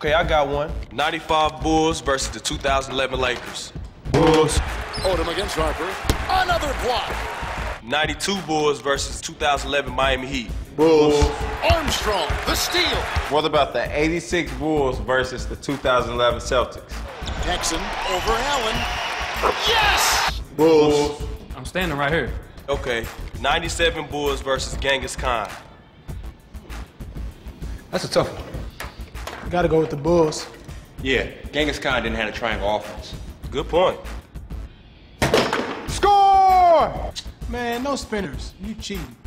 Okay, I got one. 95 Bulls versus the 2011 Lakers. Bulls. Odom against Harper. Another block. 92 Bulls versus 2011 Miami Heat. Bulls. Armstrong, the steal. What about the 86 Bulls versus the 2011 Celtics? Jackson over Allen. Yes! Bulls. I'm standing right here. Okay, 97 Bulls versus Genghis Khan. That's a tough one. Gotta go with the Bulls. Yeah, Genghis Khan didn't have a triangle offense. Good point. Score! Man, no spinners. You cheating.